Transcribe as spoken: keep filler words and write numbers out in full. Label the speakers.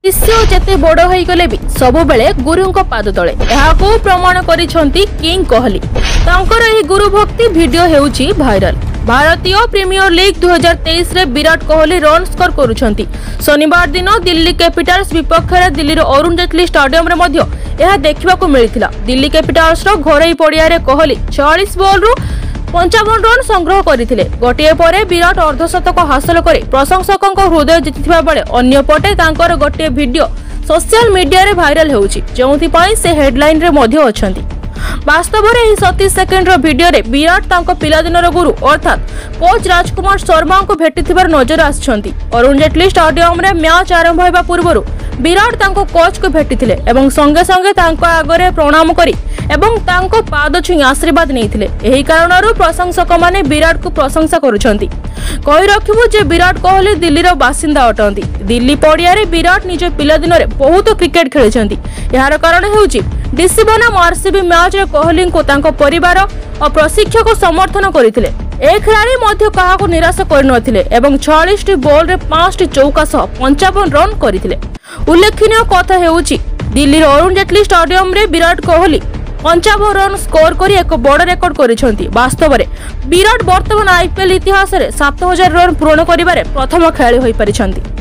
Speaker 1: शिष्य जेते बड़ हो गले भी सब बेले गुरु पाद तले यह प्रमाण करिसेंती किंग कोहली। तांकर एही गुरु भक्ति वीडियो हेउची भाइराल। भारतीय प्रीमियर लीग दो हज़ार तेईस रे विराट कोहली रन स्कोर करुछंती। शनिवार दिन दिल्ली कैपिटल्स विपक्ष में दिल्ली अरुण जेटली स्टेडियम रे मध्य यह देखा मिलता। दिल्ली कैपिटल्स रो घरोई पड़िया रे कोहली चालीस बॉल रु पंचावन रन संग्रह करथिले। गोटिए परे विराट अर्धशतक हासिल कर प्रशंसकों हृदय जीतिथिबा बेले अन्य पटे तांकर गोटिए वीडियो सोशल मीडिया रे भाइराल हेउची, जोंथि पई से हेडलाइन रे मध्य अछंती। वास्तव में सतीश सेकेंड वीडियो रे विराट तांको पिलादिनर गुरु अर्थात कोच राजकुमार शर्मा को भेटिथिबार नजर आछंती। अरुण जेटली स्टेडियम रे मैच आरंभ होबा पूर्व विराट तांको कोच को भेटिथिले एवं संगे संगे तांको आगरे प्रणाम करी एवं तांको पाद छुई आशीर्वाद नैथिले। एही कारणरु प्रशंसक माने विराट को प्रशंसा करुछंती। कहि रखिबु जे विराट कोहली दिल्लीर बासिंदा अटंती। दिल्ली पड़िया रे विराट निज पिलादिन रे बहुत क्रिकेट खेलिछंती। यार कारण हेउची डीसी बनाम आरसीबी मैच रे कोहली को तांको परिवार और प्रशिक्षक समर्थन करथिले। एक खिलाड़ी मध्य काहाको निराश करनथिले एवं छियालीस टी बॉल रे पाँच टी चौका सह पंचावन रन करथिले। उल्लेखनीय कथा हेउची दिल्ली अरुण जेटली स्टेडियम रे विराट कोहली पंचावन रन स्कोर करी एक बड़ रेकर्ड करिसेंती। वास्तव में विराट वर्तमान आईपीएल इतिहास रे सात हजार रन पूर्ण करिबारे प्रथम खेलाड़ी होई परिछंती।